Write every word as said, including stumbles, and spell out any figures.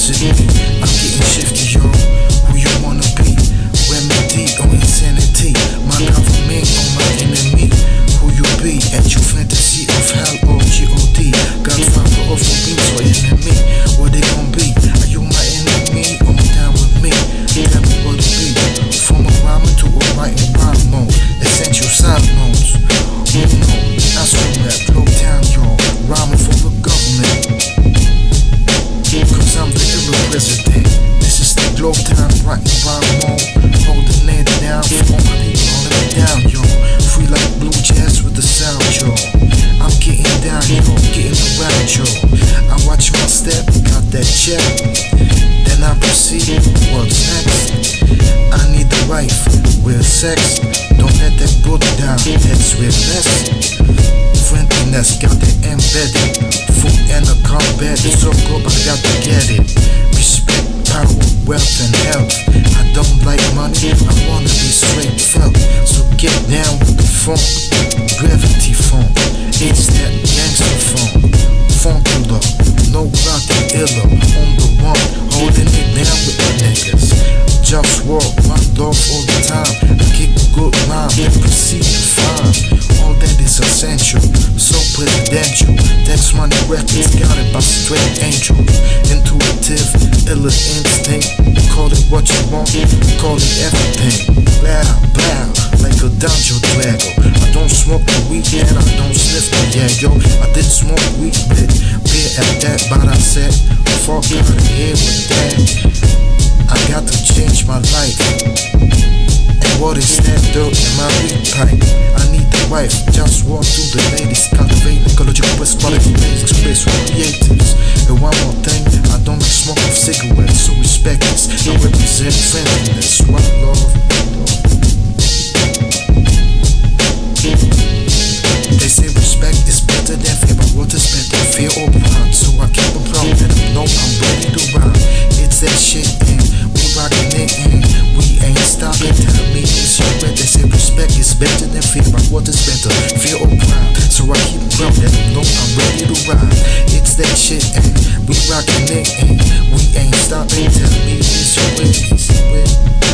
is it me? I'm getting shifty, yo. Who you wanna be? Remedy on insanity. My government on my enemy. Who you be? At your fantasy of hell or G O D. Godfather of the beats or enemy. What they gon' be? Are you my enemy? Or down with me? Tell me what it be. From a rhyming to a writing rhyme mode. Essential side notes. Who know? That's from that Globetown, yo. Rhyming for the government. Cause I'm the illa president. This is the Globetown writing rhyme mode. Holding it down for all my people holding it down, yo. Free like blue jazz with the sound, yo. I'm getting down, yo. Getting around, yo. I watch my step, got that check. Then I proceed, what's next? I need the wife, with sex. Don't let that book down, that's real less. Friendliness, got it embedded. Food and a combat, it's so good, I got to get it. Respect, power, wealth and health. I don't like money, I wanna be straight felt. So get down with the funk, gravity funk. It's that gangster funk. Funkula, no rocky illa. On the one, holding it down with the niggas. JustWar, my love all the time. I kick good rhyme and proceed to find. All that is essential, so presidential. Tax money records, got it by straight angel. Intuitive, illa instinct. Call it what you want, call it everything. Blah, blah, like a dungeon dragon. I don't smoke the weed and I don't sniff the yeah, yo. I did smoke weed, but beer at that, but I said, fuck out of here with that. I got to change my life. And what is that dirt in my weed pipe? I need the wife, just walk through the ladies. Cultivate ecological best quality basic space for creatives. And one more thing, I don't like smoke of cigarettes, so respect this. I represent friendliness, one love, love. They say respect is better than fear, but what is better, fear or pride? So I keep them proud and I know I'm ready to rhyme. It's that shit and we rockin' it and we ain't stopping. Tell me it's your red. They say respect is better than fear, but what is better, fear or pride? So I keep them proud and I know I'm ready to rhyme. It's that shit and we rockin' it and we ain't stopping. Tell me it's your red. It's your red.